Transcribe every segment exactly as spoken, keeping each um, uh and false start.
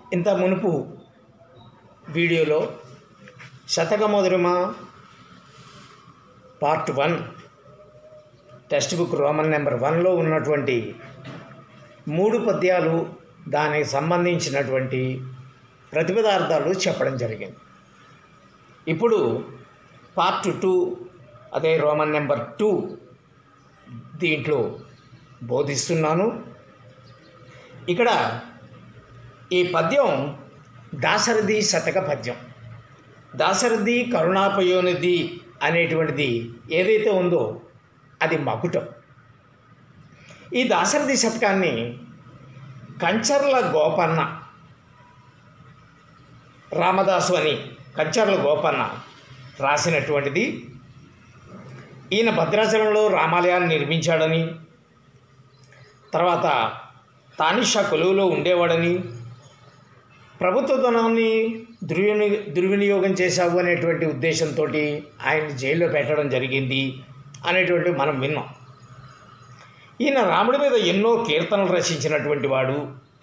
ఇంత మునుపు వీడియోలో Shatakamadhurima part one textbook roman number వన్లో ఉన్నటువంటి మూడు పద్యాలు దానికి సంబంధించినటువంటి ప్రతిపదార్థాలు చెప్పడం జరిగింది. ఇప్పుడు పార్ట్ టూ అదే రోమన్ నెంబర్ టూ దీంట్లో బోధిస్తున్నాను. ఇక్కడ ఈ పద్యం దాశరథి శతక పద్యం. దాశరథి కరుణాపయోనిధి అనేటువంటిది ఏదైతే ఉందో అది మకుటం. ఈ దాశరథి శతకాన్ని కంచర్ల గోపన్న రామదాసు అని కంచర్ల గోపన్న రాసినటువంటిది. ఈయన భద్రాచలంలో రామాలయాన్ని నిర్మించాడని, తర్వాత తానిషా కొలువులో ఉండేవాడని, ప్రభుత్వ ధనాన్ని దుర్విని దుర్వినియోగం చేశావు అనేటువంటి ఉద్దేశంతో ఆయన్ని జైల్లో పెట్టడం జరిగింది అనేటువంటి మనం విన్నాం. ఈయన రాముడి మీద ఎన్నో కీర్తనలు రచించినటువంటి వాడు.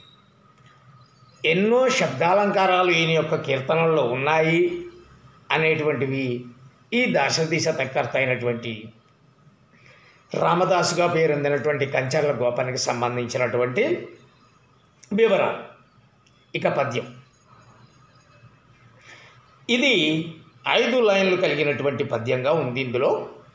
ఎన్నో శబ్దాలంకారాలు ఈయన యొక్క కీర్తనల్లో ఉన్నాయి అనేటువంటివి ఈ దాశరథి శతకర్త అయినటువంటి రామదాసుగా పేరొందినటువంటి కంచర్ల గోపానికి సంబంధించినటువంటి వివరాలు. ఇక పద్యం ఇది ఐదు లైన్లు కలిగినటువంటి పద్యంగా ఉంది. ఇందులో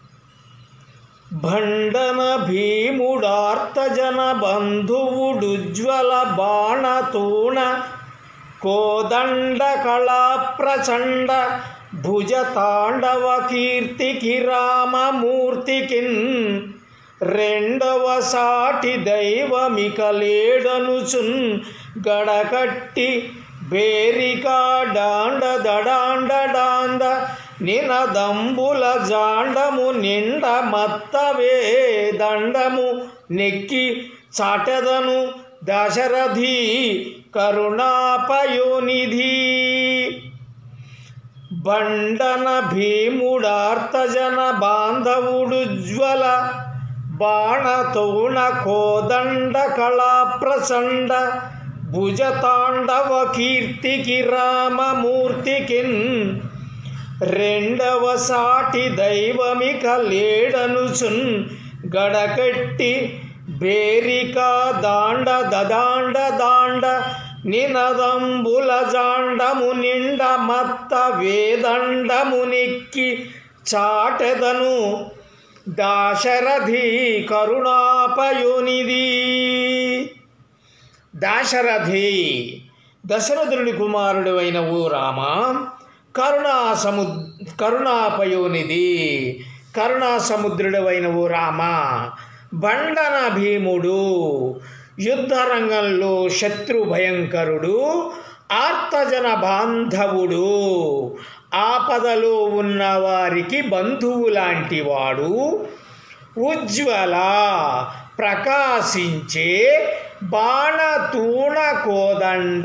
భండన భీముడార్తజన బంధువుడుజ్వల బాణతూణ కోదండ కళా ప్రచండ భుజ తాండవ కీర్తికి రామమూర్తికిన్ రెండవ సాటి దైవమిక లేడనుచున్ గడకట్టి బేరికా డాండ దడాండ డాంద నినదంబుల జాండము నిండ మత్తవే దండము నెక్కి చాటెదను దశరథి కరుణాపయోనిధి. బండన భీముడార్తజన బాంధవుడుజ్వల బాణతోణ కోదండ కళా ప్రచండ భుజతాండవ కీర్తికి రామమూర్తికిన్ రెండవ సాటి దైవమిక లేడనుచున్ గడకట్టి బేరికా దాండ దదాండ దాండ నినదంబుల జాండము నిండ మత్త వేదండము నెక్కి చాటెదను దాశరథి కరుణాపయోనిధి. దాశరథి దశరథుని కుమారుడు అయిన ఓ రామ, కరుణా సము కరుణాపయోనిధి కరుణా సముద్రుడు అయిన ఓ రామ, బండన భీముడు యుద్ధరంగంలో శత్రు భయంకరుడు, ఆర్తజన బాంధవుడు ఆపదలో ఉన్న వారికి బంధువు లాంటి వాడు, ఉజ్వల ప్రకాశించే బాణతూణ కోదండ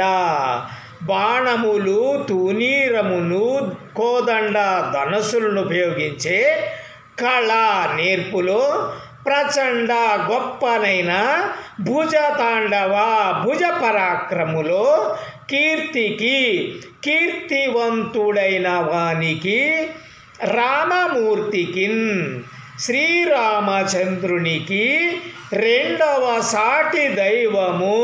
బాణములు తూనీరమును కోదండ ధనస్సులను ఉపయోగించే కళ నేర్పులో ప్రచండ గొప్పనైన భుజ తాండవ భుజ పరాక్రములో కీర్తికి కీర్తివంతుడైన వానికి రామమూర్తికిన్ శ్రీరామచంద్రునికి రెండవ సాటి దైవము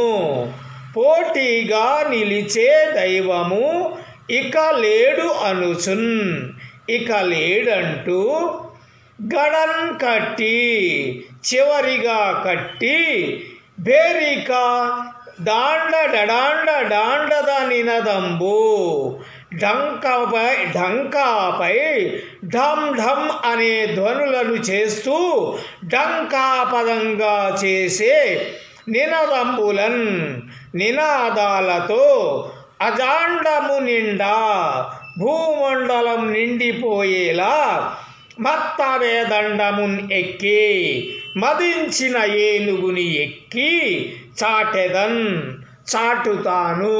పోటీగా నిలిచే దైవము ఇక లేడు అనుచున్. ఇక లేడంటూ గడన్ కట్టి చివరిగా కట్టి బేరికా దాండ డడాండ డాండద నినదంబు ఢంకాపై ఢంకాపై ఢమ్ ఢమ్ అనే ధ్వనులను చేస్తూ ఢంకాపదంగా చేసే నినదంబులన్ నినాదాలతో అజాండము నిండా భూమండలం నిండిపోయేలా మత్తవేదండమున్ ఎక్కి మదించిన ఏనుగుని ఎక్కి చాటెదన్ చాటుతాను.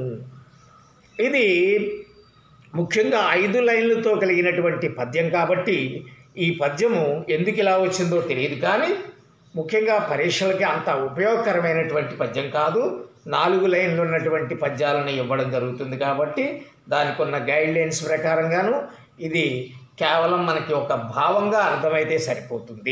ఇది ముఖ్యంగా ఐదు లైన్లతో కలిగినటువంటి పద్యం కాబట్టి ఈ పద్యము ఎందుకు ఇలా వచ్చిందో తెలియదు, కానీ ముఖ్యంగా పరీక్షలకి అంత ఉపయోగకరమైనటువంటి పద్యం కాదు. నాలుగు లైన్లు ఉన్నటువంటి పద్యాలను ఇవ్వడం జరుగుతుంది కాబట్టి దానికి ఉన్న గైడ్ లైన్స్ ప్రకారంగాను ఇది కేవలం మనకి ఒక భావంగా అర్థమైతే సరిపోతుంది.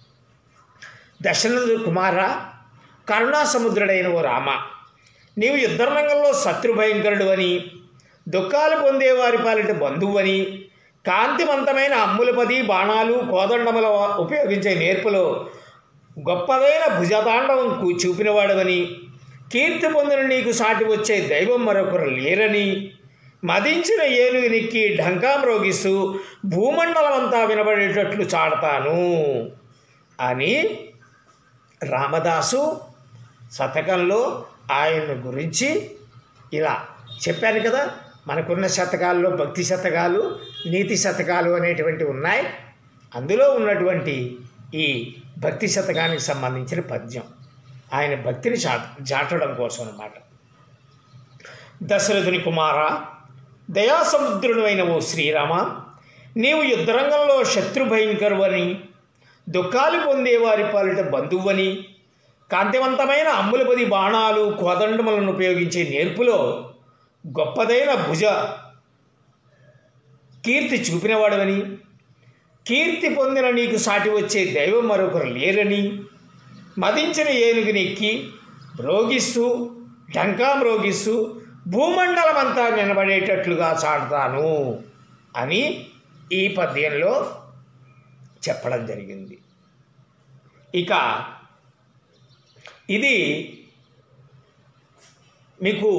దశరథ కుమార, కరుణా సముద్రుడైన ఓ రామ, నీవు యుద్ధరంగంలో శత్రుభయంకరుడు అని, దుఃఖాలు పొందేవారి పాలిట బంధువని, కాంతివంతమైన అమ్ములపది బాణాలు కోదండముల ఉపయోగించే నేర్పులో గొప్పదైన భుజతాండవం చూపినవాడవని, కీర్తి పొందిన నీకు సాటి వచ్చే దైవం మరొకరు లేరని, మదించిన ఏనుగు నెక్కి ఢంకా మ్రోగిస్తూ భూమండలమంతా వినబడేటట్లు చాడతాను అని రామదాసు శతకంలో ఆయన గురించి ఇలా చెప్పాను కదా. మనకున్న శతకాల్లో భక్తి శతకాలు, నీతి శతకాలు అనేటువంటి ఉన్నాయి. అందులో ఉన్నటువంటి ఈ భక్తి శతకానికి సంబంధించిన పద్యం ఆయన భక్తిని చా చాటడం కోసం అన్నమాట. దశరథుని కుమార, దయాసముద్రుడు అయిన ఓ శ్రీరామ, నీవు యుద్ధరంగంలో శత్రుభయంకరువని, దుఃఖాలు పొందేవారి పాలిట బంధువని, కాంతివంతమైన అమ్ములపది బాణాలు కోదండములను ఉపయోగించే నేర్పులో గొప్పదైన భుజ కీర్తి చూపినవాడవని, కీర్తి పొందిన నీకు సాటి వచ్చే దైవం మరొకరు లేరని, మదించిన ఏనుగునెక్కి మ్రోగిస్తూ ఢంకా మ్రోగిస్తూ భూమండలమంతా నిలబడేటట్లుగా చాటుతాను అని ఈ పద్యంలో చెప్పడం జరిగింది. ఇక ఇది మీకు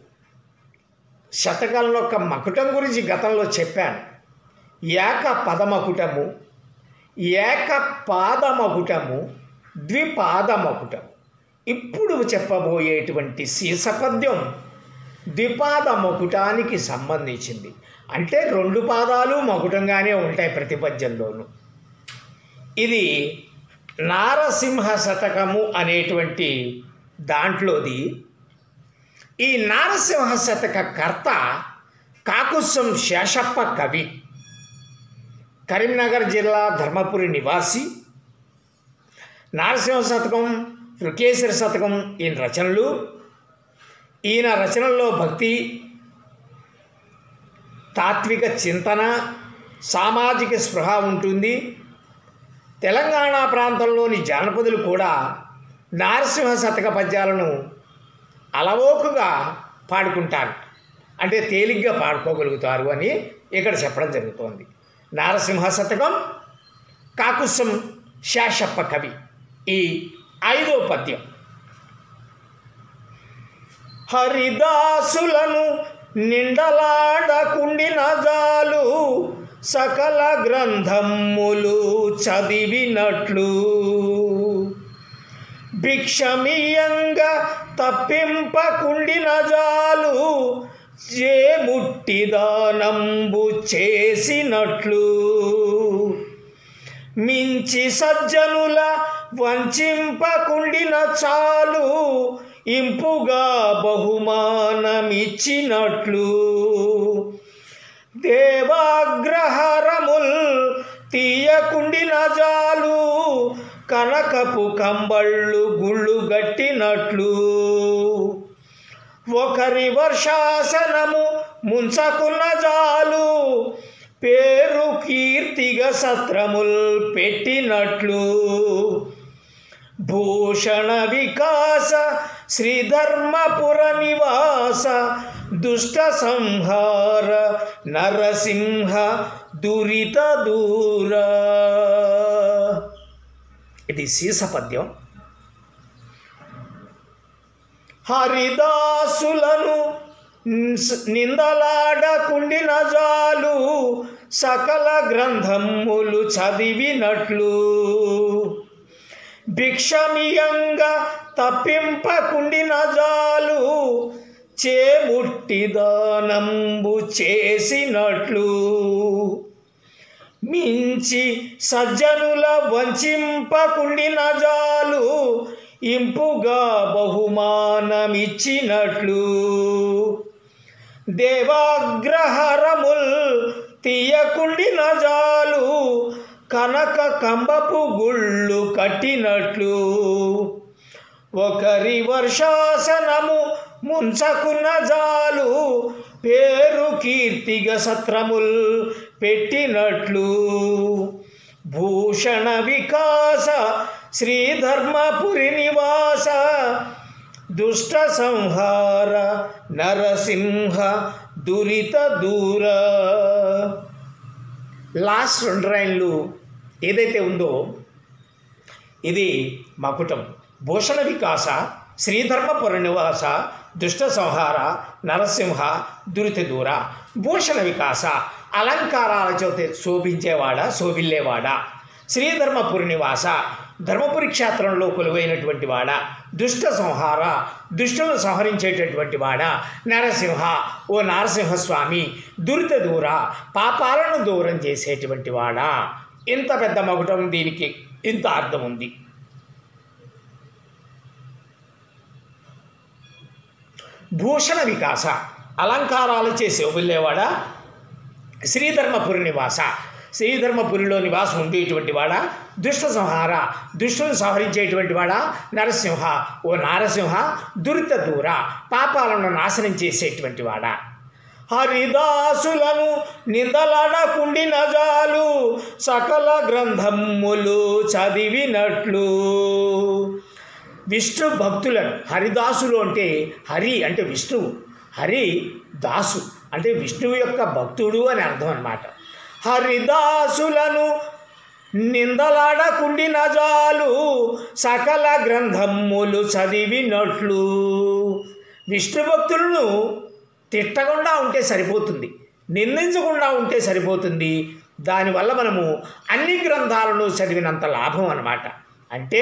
శతకాల యొక్క మకుటం గురించి గతంలో చెప్పాను. ఏక పదమకుటము, ఏక పాదమకుటము, ద్విపాదమకుటము. ఇప్పుడు చెప్పబోయేటువంటి శీర్షపద్యం ద్విపాద మకుటానికి సంబంధించింది. అంటే రెండు పాదాలు మకుటంగానే ఉంటాయి ప్రతి పద్యంలోనూ. ఇది నారసింహ శతకము అనేటువంటి దాంట్లోది. ఈ నారసింహ శతక కర్త కాకుసం శేషప్ప కవి, కరీంనగర్ జిల్లా ధర్మపురి నివాసి. నారసింహ శతకం, రుకేశ్వర శతకం ఈయన రచనలు. ఈయన రచనల్లో భక్తి, తాత్విక చింతన, సామాజిక స్పృహ ఉంటుంది. తెలంగాణ ప్రాంతంలోని జానపదులు కూడా నారసింహ శతక పద్యాలను అలవోకుగా పాడుకుంటారు, అంటే తేలిగ్గా పాడుకోగలుగుతారు అని ఇక్కడ చెప్పడం జరుగుతోంది. నారసింహ శతకం, కాకుసం శేషప్ప కవి. ఈ ఐదో పద్యం. హరిదాసులను నిండలాడకుండిన జాలు, సకల గ్రంథములు చదివినట్లు, భిక్షమియంగా తప్పింపకుండిన జాలు, ఏ ముట్టి దానంబు చేసినట్లు, మించి సజ్జనుల వంచింపకుండిన చాలు, ఇంపుగా బహుమానమిచ్చినట్లు, దేవాగ్రహారముల్ తీయకుండిన జాలు, కనకపు కంబళ్ళు గుళ్ళు గట్టినట్లు, ఒకరి వర్షాసనము ముంచకున్న జాలు, పేరు కీర్తిగా సత్రముల్ పెట్టినట్లు, భూషణ వికాస శ్రీధర్మపుర నివాస, దుష్ట సంహార నరసింహ దురిత దూర. ఇది శీర్షపద్యం. హరిదాసులను నిందలాడకుండిన జాలు, సకల గ్రంథములు చదివినట్లు, భిక్షమియంగా తప్పింపకుండిన జాలు, చేముట్టి దానంబు చేసినట్లు, మించి సజ్జనుల వంచింపకుండిన జాలు, ఇంపుగా బహుమానమిచ్చినట్లు, దేవాగ్రహారముల్ తీయకుండిన జాలు, కనక కంబపు గుళ్ళు కట్టినట్లు, ఒకరి వర్షాసనము ముంచకున్న జాలు పేరు కీర్తిగా సత్రముల్ పెట్టినట్లు భూషణ వికాస శ్రీధర్మపురి నివాస దుష్ట సంహార నరసింహ దురిత దూర. లాస్ట్ రెండు లైన్లు ఏదైతే ఉందో ఇది మకుటం. భూషణ వికాస శ్రీధర్మపుర నివాస దుష్ట సంహార నరసింహ దురిత దూర. భూషణ వికాస అలంకారాల చేత శోభించేవాడా శోభిల్లేవాడా. శ్రీధర్మపురి నివాస ధర్మపురి క్షేత్రంలో కొలువైనటువంటి వాడా. దుష్ట సంహార దుష్టులను సంహరించేటటువంటి వాడా. నరసింహ ఓ నరసింహస్వామి. దురిత దూర పాపాలను దూరం చేసేటువంటి వాడా. ఇంత పెద్ద మకుటం, దీనికి ఇంత అర్థం ఉంది. భూషణ వికాస అలంకారాలు చేసి శోభిల్లేవాడా. శ్రీధర్మపురి నివాస శ్రీధర్మపురిలో నివాసం ఉండేటువంటి వాడా. దుష్ట సంహార దుష్టులను సంహరించేటువంటి వాడా. నరసింహ ఓ నారసింహ. దురిత దూర పాపాలను నాశనం చేసేటువంటి వాడా. హరిదాసులను నిందలడకుండిన జాలు సకల గ్రంథములు చదివినట్లు. విష్ణు భక్తులను, హరిదాసులు అంటే హరి అంటే విష్ణువు, హరి దాసు అంటే విష్ణువు యొక్క భక్తుడు అని అర్థం అన్నమాట. హరిదాసులను నిందలాడకుండిన జాలు సకల గ్రంథములు చదివినట్లు. విష్ణు భక్తులను తిట్టకుండా ఉంటే సరిపోతుంది, నిందించకుండా ఉంటే సరిపోతుంది. దానివల్ల మనము అన్ని గ్రంథాలను చదివినంత లాభం అన్నమాట. అంటే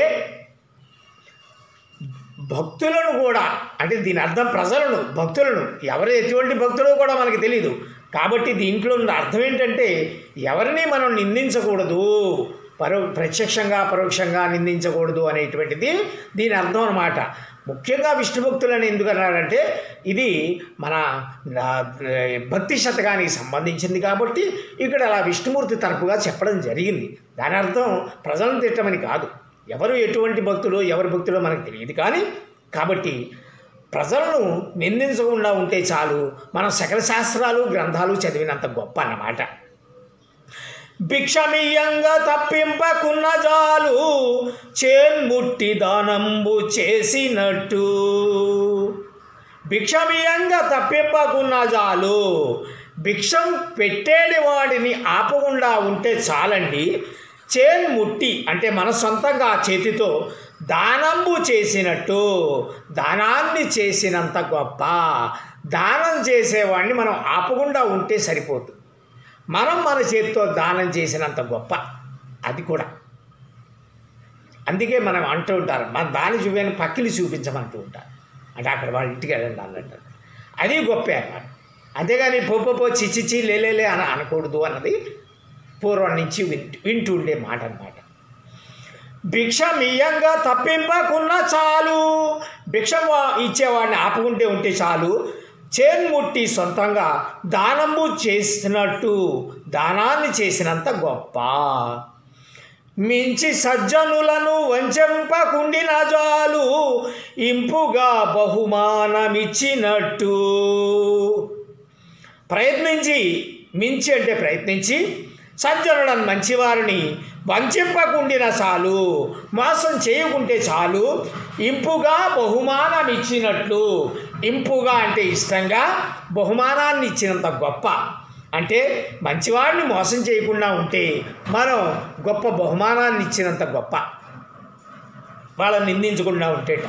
భక్తులను కూడా, అంటే దీని అర్థం ప్రజలను, భక్తులను, ఎవరు ఎటువంటి భక్తులు కూడా మనకి తెలియదు. కాబట్టి దీంట్లో ఉన్న అర్థం ఏంటంటే ఎవరిని మనం నిందించకూడదు, పరో ప్రత్యక్షంగా పరోక్షంగా నిందించకూడదు అనేటువంటిది దీని అర్థం అన్నమాట. ముఖ్యంగా విష్ణు భక్తులని ఎందుకు అన్నాడంటే ఇది మన భక్తి శతకానికి సంబంధించింది కాబట్టి ఇక్కడ అలా విష్ణుమూర్తి తరపుగా చెప్పడం జరిగింది. దాని అర్థం ప్రజలను తిట్టమని కాదు. ఎవరు ఎటువంటి భక్తులు ఎవరి భక్తులో మనకు తెలియదు. కానీ కాబట్టి ప్రజలను నిందించకుండా ఉంటే చాలు, మనం సకల శాస్త్రాలు గ్రంథాలు చదివినంత గొప్ప అన్నమాట. భిక్షమియంగా తప్పింపకున్న జాలు చేన్ముట్టి దానంబు చేసినట్టు. భిక్షమియంగా తప్పింపకున్న జాలు, భిక్షం పెట్టేడి వాడిని ఆపకుండా ఉంటే చాలండి. చేన్ముట్టి అంటే మన సొంతంగా చేతితో దానంబు చేసినట్టు, దానాన్ని చేసినంత గొప్ప. దానం చేసేవాడిని మనం ఆపకుండా ఉంటే సరిపోతుంది. మనం మన చేతితో దానం చేసినంత గొప్ప అది కూడా. అందుకే మనం అంటూ ఉంటారు, మన దాని చూపని పక్కిలి చూపించమంటూ ఉంటారు. అంటే అక్కడ వాళ్ళ ఇంటికి వెళ్ళండి అన్నట్టు. అది గొప్ప అన్నమాట. అంతేగాని పోపో చిచ్చిచి లేలేలే అని అనకూడదు అన్నది పూర్వం నుంచి వింటూ వింటూ ఉండే మాట అన్నమాట. భిక్షమియంగా తప్పింపకున్న చాలు, భిక్ష ఇచ్చేవాడిని ఆపుకుంటే ఉంటే చాలు. చేన్ముట్టి సొంతంగా దానము చేసినట్టు, దానాన్ని చేసినంత గొప్ప. మించి సజ్జనులను వంచంపకుండిన జాలు ఇంపుగా బహుమానమిచ్చినట్టు. ప్రయత్నించి, మించి అంటే ప్రయత్నించి, సజ్జనులను మంచివారిని వంచింపకుండిన చాలు, మోసం చేయకుంటే చాలు. ఇంపుగా బహుమానం ఇచ్చినట్లు, ఇంపుగా అంటే ఇష్టంగా, బహుమానాన్ని ఇచ్చినంత గొప్ప. అంటే మంచివాడిని మోసం చేయకుండా ఉంటే మనం గొప్ప బహుమానాన్ని ఇచ్చినంత గొప్ప, వాళ్ళని నిందించకుండా ఉంటేట.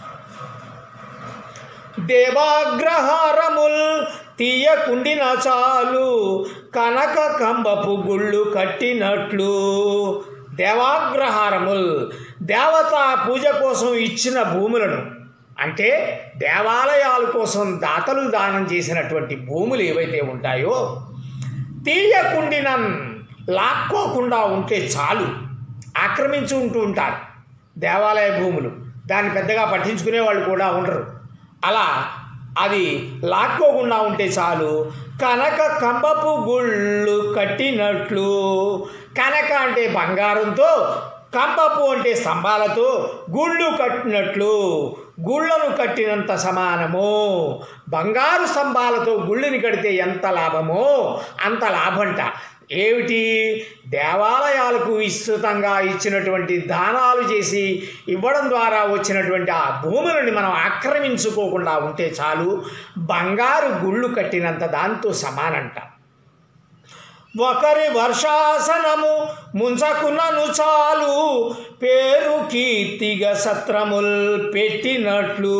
దేవాగ్రహారముల్ తీయకుండిన చాలు కనక కంబపు గుళ్ళు కట్టినట్లు. దేవాగ్రహారముల్ దేవతా పూజ కోసం ఇచ్చిన భూములను, అంటే దేవాలయాల కోసం దాతలు దానం చేసినటువంటి భూములు ఏవైతే ఉంటాయో తీయకుండిన లాక్కోకుండా ఉంటే చాలు. ఆక్రమించి ఉంటూ ఉంటారు దేవాలయ భూములు, దాన్ని పెద్దగా పట్టించుకునే వాళ్ళు కూడా ఉండరు. అలా అది లాక్కోకుండా ఉంటే చాలు. కనక కంబపు గుళ్ళు కట్టినట్లు, కనక అంటే బంగారంతో, కంపపు అంటే స్తంభాలతో గుళ్ళు కట్టినట్లు, గుళ్ళను కట్టినంత సమానము. బంగారు స్తంభాలతో గుళ్ళని కడితే ఎంత లాభమో అంత లాభంట. ఏమిటి? దేవాలయాలకు విస్తృతంగా ఇచ్చినటువంటి దానాలు చేసి ఇవ్వడం ద్వారా వచ్చినటువంటి ఆ భూములని మనం ఆక్రమించుకోకుండా ఉంటే చాలు, బంగారు గుళ్ళు కట్టినంత దాంతో సమానంట. ఒకరి వర్షాసనము ముంచకున్నను చాలు, పేరు కీర్తిగా సత్రముల్ పెట్టినట్లు.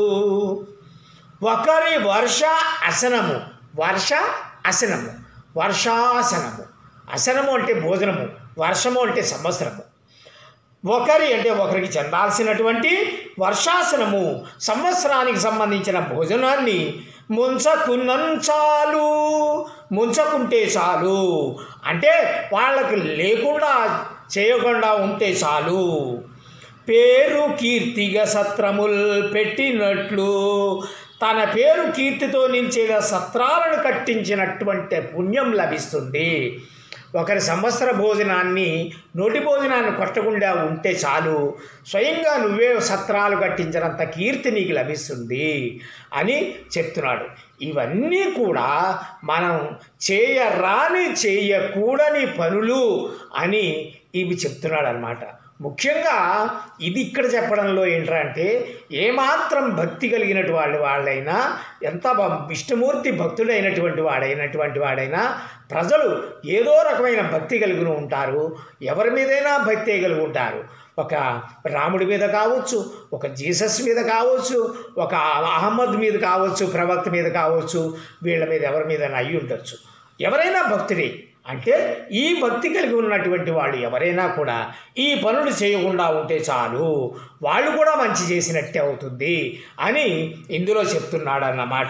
ఒకరి వర్ష అసనము, వర్ష అసనము, వర్షాసనము, అసనము అంటే భోజనము, వర్షము అంటే సంవత్సరము. ఒకరి అంటే ఒకరికి చెందాల్సినటువంటి వర్షాసనము, సంవత్సరానికి సంబంధించిన భోజనాన్ని ముంచకున్నను చాలు, ముంచకుంటే చాలు అంటే వాళ్ళకు లేకుండా చేయకుండా ఉంటే చాలు. పేరు కీర్తిగా సత్రముల్ పెట్టినట్లు, తన పేరు కీర్తితో నిలిచేలా సత్రాలను కట్టించినటువంటి పుణ్యం లభిస్తుంది. ఒకరి సంవత్సర భోజనాన్ని, నోటి భోజనాన్ని కొట్టకుండా ఉంటే చాలు, స్వయంగా నువ్వే సత్రాలు కట్టించినంత కీర్తి నీకు లభిస్తుంది అని చెప్తున్నాడు. ఇవన్నీ కూడా మనం చేయరాని చేయకూడని పనులు అని ఇవి చెప్తున్నాడు అన్నమాట. ముఖ్యంగా ఇది ఇక్కడ చెప్పడంలో ఏంటంటే, ఏమాత్రం భక్తి కలిగినటు వాళ్ళు వాళ్ళైనా, ఎంత విష్ణుమూర్తి భక్తుడైనటువంటి వాడైనటువంటి వాడైనా ప్రజలు ఏదో రకమైన భక్తి కలిగి ఉంటారు. ఎవరి మీదైనా భక్తి కలిగి ఉంటారు. ఒక రాముడి మీద కావచ్చు, ఒక జీసస్ మీద కావచ్చు, ఒక అహమ్మద్ మీద కావచ్చు, ప్రవక్త మీద కావచ్చు, వీళ్ళ మీద ఎవరి మీద అయ్యి ఉండొచ్చు. ఎవరైనా భక్తుడే. అంటే ఈ భక్తి కలిగి ఉన్నటువంటి వాళ్ళు ఎవరైనా కూడా ఈ పనులు చేయకుండా ఉంటే చాలు, వాళ్ళు కూడా మంచి చేసినట్టే అవుతుంది అని ఇందులో చెప్తున్నాడు అన్నమాట.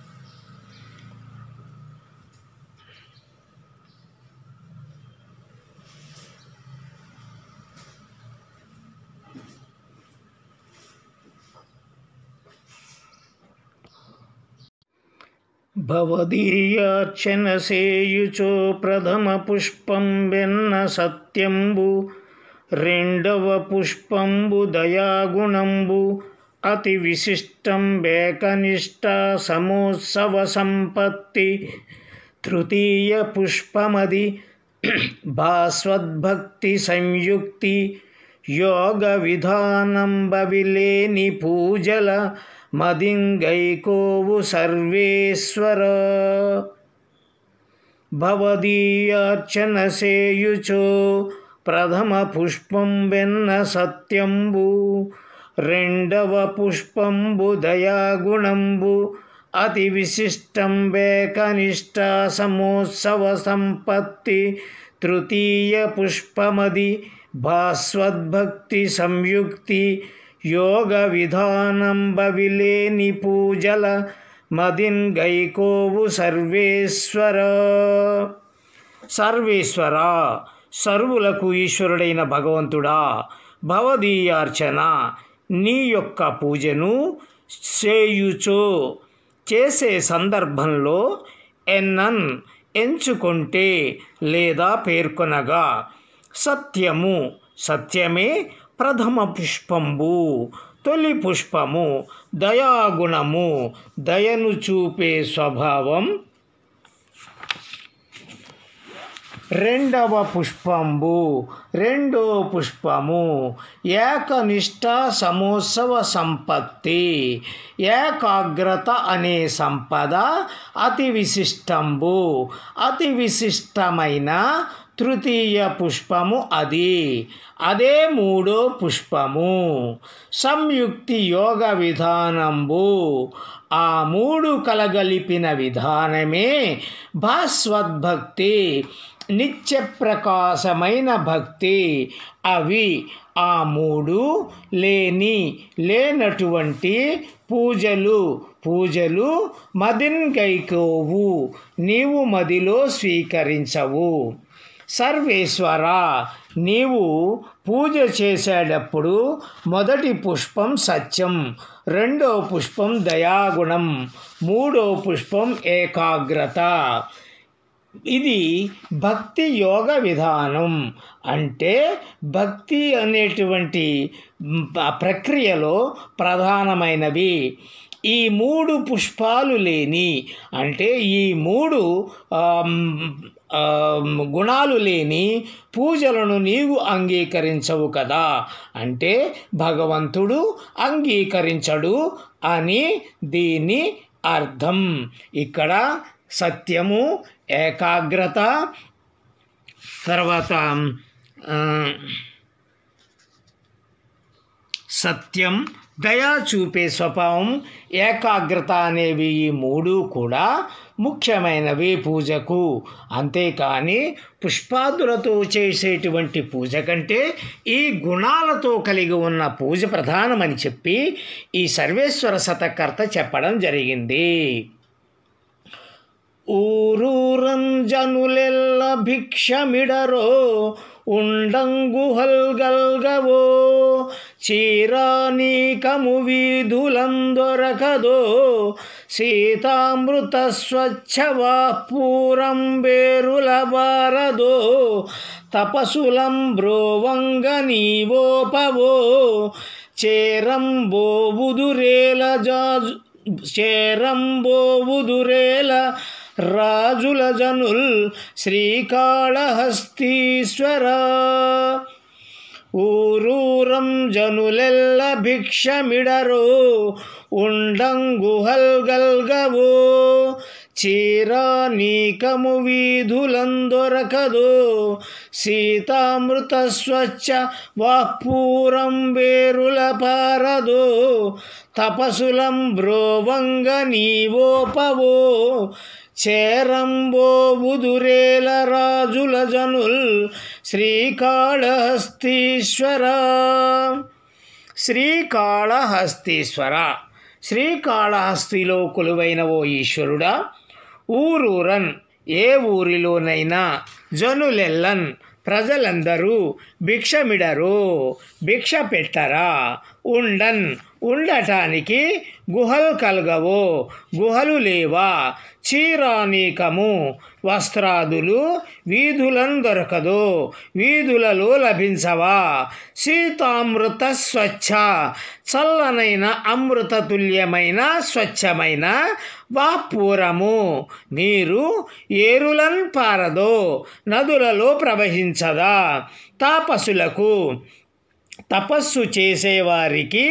భవదీయార్చన సేయుచో ప్రథమ పుష్పం వెన్న సత్యంబు, రెండవ పుష్పంబు దయాగుణంబు, అతి విశిష్టం బేకనిష్ట సమోత్సవ సంపత్తి, తృతీయ పుష్పమది భాస్వద్భక్తి సంయుక్తి, యోగ విధానం బవిలేని పూజల మదింగైకోవు సర్వేశ్వర. భవదీయార్చన సేయుచో ప్రథమ పుష్పం వెన్న సత్యంబు, రెండవ పుష్పంబు దయాగుణంబు, అతి విశిష్టం బేకనిష్ట సమోత్సవ సంపత్తి, తృతీయ పుష్పమది భాస్వద్భక్తి సంయుక్తి, యోగ విధానం బవిలేని పూజల మదిన్ గైకోవు సర్వేశ్వర. సర్వేశ్వర, సర్వులకు ఈశ్వరుడైన భగవంతుడా, భవదీయార్చన నీ యొక్క పూజను చేయుచో చేసే సందర్భంలో ఎన్నన్ ఎంచుకుంటే లేదా పేర్కొనగా, సత్యము సత్యమే ప్రథమ పుష్పంబు తొలి పుష్పము, దయాగుణము దయను చూపే స్వభావం రెండవ పుష్పంబు రెండో పుష్పము, ఏకనిష్ట సమోత్సవ సంపత్తి ఏకాగ్రత అనే సంపద అతి విశిష్టంబు అతి విశిష్టమైన తృతీయ పుష్పము అది అదే మూడో పుష్పము. సంయుక్తి యోగ విధానంబు ఆ మూడు కలగలిపిన విధానమే భాస్వద్భక్తి నిత్య ప్రకాశమైన భక్తి. అవి ఆ మూడు లేని లేనటువంటి పూజలు పూజలు మదిన్ గైకోవు నీవు మదిలో స్వీకరించవు. సర్వేశ్వర, నీవు పూజ చేసేటప్పుడు మొదటి పుష్పం సత్యం, రెండో పుష్పం దయాగుణం, మూడో పుష్పం ఏకాగ్రత, ఇది భక్తి యోగ విధానం. అంటే భక్తి అనేటువంటి ప్రక్రియలో ప్రధానమైనవి ఈ మూడు పుష్పాలు లేని, అంటే ఈ మూడు గుణాలు లేని పూజలను నీవు అంగీకరించవు కదా. అంటే భగవంతుడు అంగీకరించడు అని దీని అర్థం. ఇక్కడ సత్యము, ఏకాగ్రత, తర్వాత సత్యం, దయా చూపే స్వభావం, ఏకాగ్రత అనేవి ఈ మూడు కూడా ముఖ్యమైనవి పూజకు. అంతేకాని పుష్పాదులతో చేసేటువంటి పూజ కంటే ఈ గుణాలతో కలిగి ఉన్న పూజ ప్రధానమని చెప్పి ఈ సర్వేశ్వర శతకర్త చెప్పడం జరిగింది. ఊరూరంజనులెల్ల భిక్షమిడరో ఉండంగుహల్గల్గవో చీరానీకము వీధులందొరకదో సీతామృత స్వచ్ఛవాపూరం బేరుల బారదో తపసులం బ్రోవంగ నీవోపవో చేరంబోవుదురేల జాజు చేరంబోవుదురేల రాజుల జనుల్ శ్రీకాళహస్తీశ్వర. ఊరూరం జనులెల్ల భిక్షమిడరో ఉండంగుహల్గల్గవో చీరానీకము వీధులందొరకదో సీతామృత స్వచ్ఛ వాక్పూరం బేరుల పారదో తపసులం బ్రోవంగ నీవోపవో చేరంబోవుదురేల రాజుల జనుల్ శ్రీకాళహస్తీశ్వర. శ్రీకాళహస్తీశ్వర, శ్రీకాళహస్తిలో కొలువైన ఓ ఈశ్వరుడా, ఊరూరన్ ఏ ఊరిలోనైనా జనులెల్లన్ ప్రజలందరూ భిక్షమిడరు భిక్ష పెట్టరా, ఉండన్ ఉండటానికి గుహలు కలగవో గుహలు లేవా, చీరానీకము వస్త్రాదులు వీధులను దొరకదు వీధులలో లభించవా, సీతామృత స్వచ్ఛ చల్లనైన అమృతతుల్యమైన స్వచ్ఛమైన వాపూరము నీరు ఏరులన్ పారదో నదులలో ప్రవహించదా, తాపసులకు తపస్సు చేసేవారికి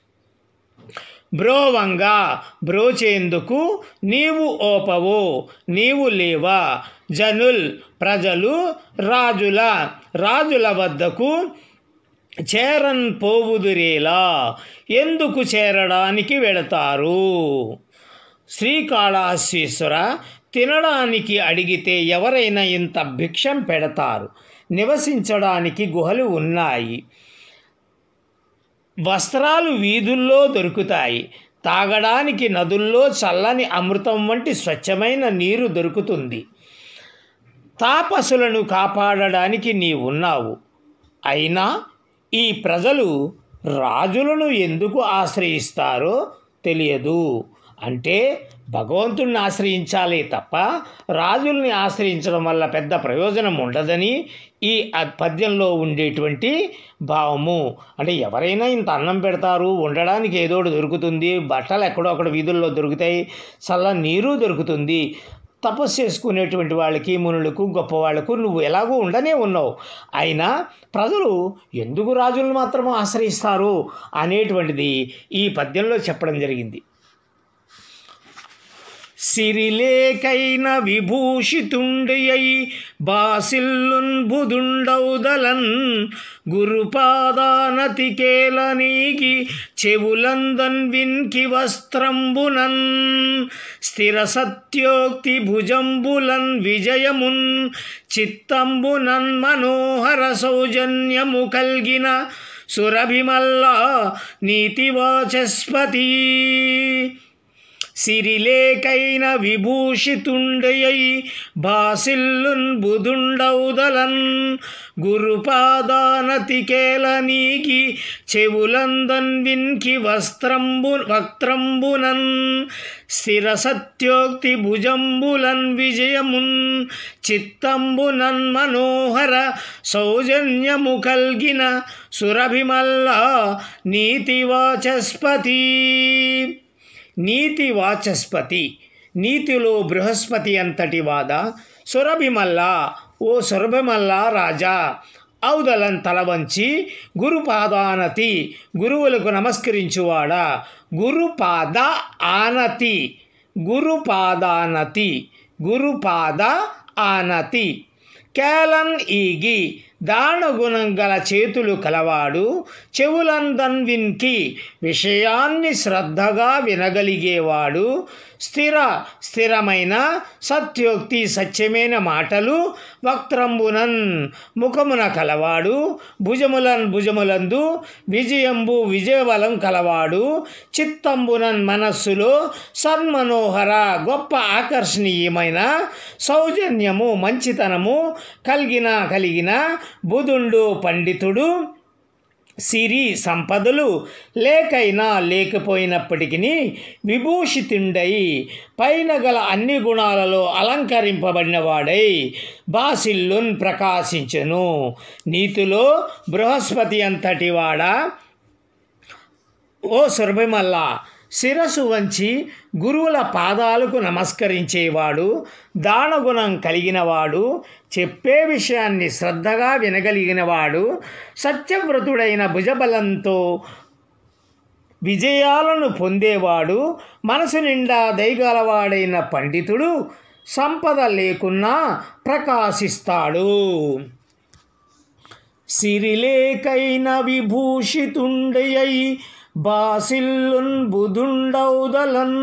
బ్రోవంగా బ్రోచేందుకు నీవు ఓపవో నీవు లేవా, జనుల్ ప్రజలు రాజుల రాజుల వద్దకు చేరన్ పోవుదురేలా ఎందుకు చేరడానికి వెళతారు. శ్రీకాళహస్తీశ్వర, తినడానికి అడిగితే ఎవరైనా ఇంత భిక్షం పెడతారు, నివసించడానికి గుహలు ఉన్నాయి, వస్త్రాలు వీధుల్లో దొరుకుతాయి, తాగడానికి నదుల్లో చల్లని అమృతం వంటి స్వచ్ఛమైన నీరు దొరుకుతుంది, తాపసులను కాపాడడానికి నీవున్నావు. అయినా ఈ ప్రజలు రాజులను ఎందుకు ఆశ్రయిస్తారో తెలియదు. అంటే భగవంతుడిని ఆశ్రయించాలే తప్ప రాజుల్ని ఆశ్రయించడం వల్ల పెద్ద ప్రయోజనం ఉండదని ఈ పద్యంలో ఉండేటువంటి భావము. అంటే ఎవరైనా ఇంత అన్నం పెడతారు, ఉండడానికి ఏదో దొరుకుతుంది, బట్టలు ఎక్కడో అక్కడ వీధుల్లో దొరుకుతాయి, చల్ల నీరు దొరుకుతుంది, తపస్సు చేసుకునేటువంటి వాళ్ళకి మునులకు గొప్పవాళ్లకు నువ్వు ఎలాగూ ఉండనే ఉన్నావు. అయినా ప్రజలు ఎందుకు రాజులను మాత్రం ఆశ్రయిస్తారు అనేటువంటిది ఈ పద్యంలో చెప్పడం జరిగింది. సిరిలేకైన విభూషితుండై బాసిల్లున్ బుదుండౌదలన్ గురుపాదానతికేలనీకి చెవులందన్ విన్కి వస్త్రంబునన్ స్థిర సత్యోక్తి భుజంబులన్ విజయమున్ చిత్తంబునన్ మనోహర సౌజన్యము కల్గిన సురభిమల్లా నీతివాచస్పతి. సిరిలేకైన విభూషితుండయై బాసిల్లున్ బుధుండౌదలన్ గురుపాదానతికేల నీకి చెవులందన్ విన్కి వస్త్రంబు వక్త్రంబునన్ స్థిర సత్యోక్తి భుజంబులన్ విజయమున్ చిత్తంబునన్ మనోహర సౌజన్యము కల్గిన సురభిమల్ల నీతి వాచస్పతి. నీతి వాచస్పతి, నీతిలో బృహస్పతి అంతటి వాద సురభిమల్ల, ఓ సురభిమల్ల రాజా, ఔదలన్ తల వంచి గురుపాదానతి, గురువులకు నమస్కరించువాడా. గురుపాద ఆనతి, గురుపాదానతి, గురుపాద ఆనతి. కేలన్ ఈగి, దానగుణం గల చేతులు కలవాడు. చెవులందన్ విన్కి, విషయాన్ని శ్రద్ధగా వినగలిగేవాడు. స్థిర, స్థిరమైన సత్యోక్తి, సత్యమైన మాటలు. వక్త్రంబునన్, ముఖమున కలవాడు. భుజములన్, భుజములందు విజయంబు, విజయబలం కలవాడు. చిత్తంబునన్, మనస్సులో సన్మనోహర, గొప్ప ఆకర్షణీయమైన సౌజన్యము, మంచితనము కలిగిన కలిగిన బుధుండు, పండితుడు. సిరి, సంపదలు లేకైనా లేకపోయినప్పటికీ విభూషితుండై, పైన గల అన్ని గుణాలలో అలంకరింపబడినవాడై బాసిల్లున్, ప్రకాశించెను. నీతిలో బృహస్పతి అంతటి వాడా, ఓ సురభిమల్ల, శిరసు వంచి గురువుల పాదాలకు నమస్కరించేవాడు. దానగుణం కలిగినవాడు. చెప్పే విషయాన్ని శ్రద్ధగా వినగలిగినవాడు. సత్యవ్రతుడైన భుజబలంతో విజయాలను పొందేవాడు. మనసు నిండా దయగలవాడైన పండితుడు. సంపద లేకున్నా ప్రకాశిస్తాడు. సిరిలేకైన విభూషితుండయై బాసిల్లున్ బుధుండౌదలన్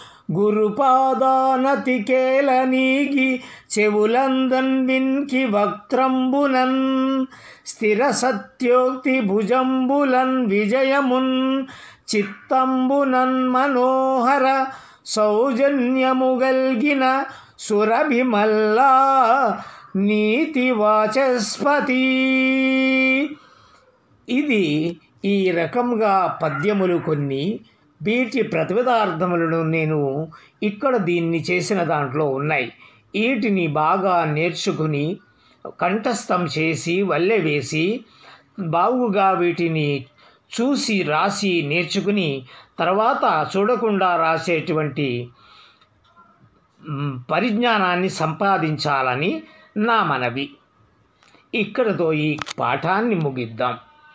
గురుపాదానతికేల నీగి చెవులందన్ విన్కి వక్త్రంబునన్ స్థిర సత్యోక్తి భుజంబులన్ విజయమున్ చిత్తంబునన్ మనోహర సౌజన్యము గల్గిన సురభిమల్లా నీతి వాచస్పతి. ఇది ఈ రకంగా పద్యములు కొన్ని. వీటి ప్రతిపదార్థములను నేను ఇక్కడ దీన్ని చేసిన దాంట్లో ఉన్నాయి. వీటిని బాగా నేర్చుకుని కంఠస్థం చేసి వల్లె వేసి బాగుగా వీటిని చూసి రాసి నేర్చుకుని తర్వాత చూడకుండా రాసేటువంటి పరిజ్ఞానాన్ని సంపాదించాలని నా మనవి. ఇక్కడతో ఈ పాఠాన్ని ముగిద్దాం.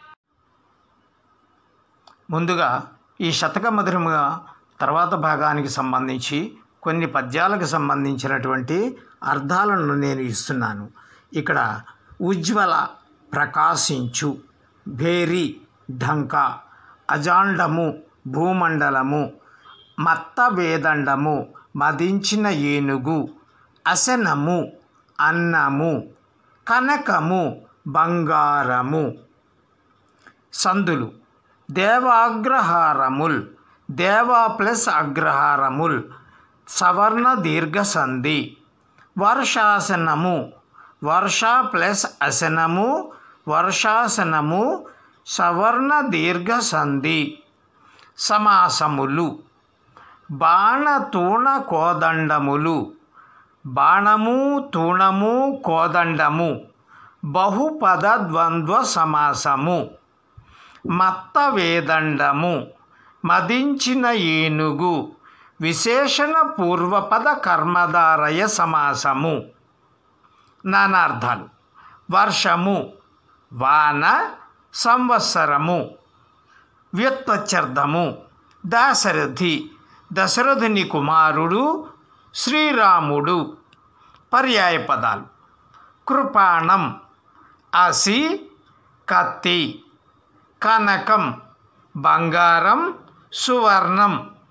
ముందుగా ఈ శతక మధురముగా తర్వాత భాగానికి సంబంధించి కొన్ని పద్యాలకు సంబంధించినటువంటి అర్థాలను నేను ఇస్తున్నాను. ఇక్కడ ఉజ్వల, ప్రకాశించు, భేరి, ఢంక, అజాండము, భూమండలము, మత్త వేదండము, మదించిన ఏనుగు, అసనము, అన్నము, కనకము, బంగారము. సందులు దేవాగ్రహారముల్, దేవా ప్లస్ అగ్రహారముల్, సవర్ణ దీర్ఘ సంధి. వర్షాసనము, వర్ష ప్లస్ అసనము, వర్షాసనము, సవర్ణ దీర్ఘ సంధి. సమాసములు బాణ తూణ కోదండములు, బాణము తూణము కోదండము, బహుపద ద్వంద్వ సమాసము. మత్త వేదండము, మదించిన ఏనుగు, విశేషణ పూర్వపద కర్మధారయ సమాసము. నానార్థాలు. వర్షము, వాన, సంవత్సరము. వ్యుత్పత్త్యర్థము దాశరథి, దశరథుని కుమారుడు, శ్రీరాముడు. పర్యాయ పదాలు. కృపాణం, అసి, కత్తి. కనకం, బంగారం, సువర్ణం.